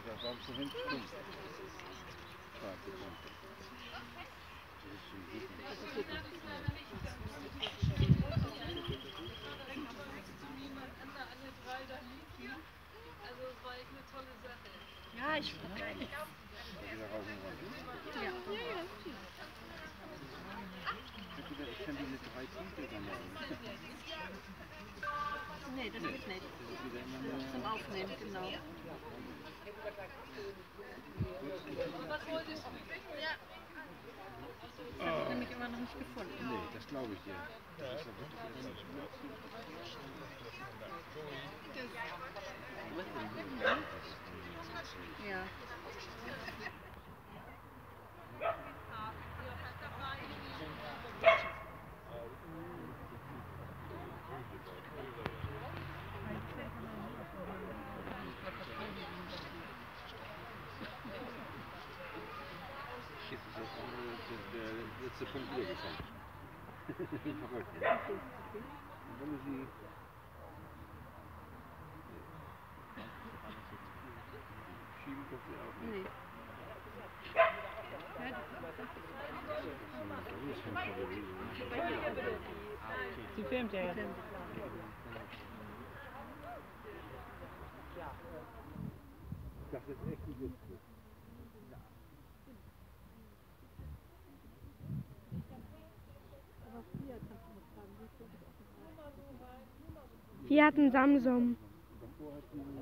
da waren vorhin 5. Schwarze Punkte. Das ist schon gut. Also es war echt eine tolle Sache. Ja, ich freue mich. Ja. Ich kann die mit 3 Punkte dann machen. Nee, das geht nicht. Zum Aufnehmen, genau. Was wolltest du? Ja. Ich habe es nämlich immer noch nicht gefunden. Nee, das glaube ich dir. Das ist aber Ja. Jetzt ist auch der letzte Punkt übergekommen. Verrückt, ne? Und wenn du sie... Schieben kannst du auch nicht. Nee. Sie filmt ja jetzt. Das ist echt ein Witz. Fiat und Samsung. Davor hat die